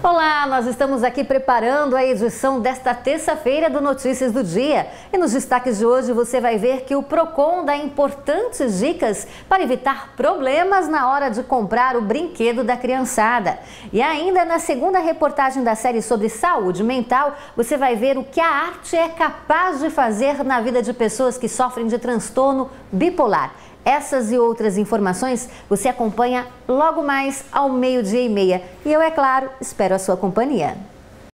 Olá, nós estamos aqui preparando a edição desta terça-feira do Notícias do Dia. E nos destaques de hoje você vai ver que o Procon dá importantes dicas para evitar problemas na hora de comprar o brinquedo da criançada. E ainda na segunda reportagem da série sobre saúde mental, você vai ver o que a arte é capaz de fazer na vida de pessoas que sofrem de transtorno bipolar. Essas e outras informações você acompanha logo mais ao 12:30. E eu, é claro, espero a sua companhia.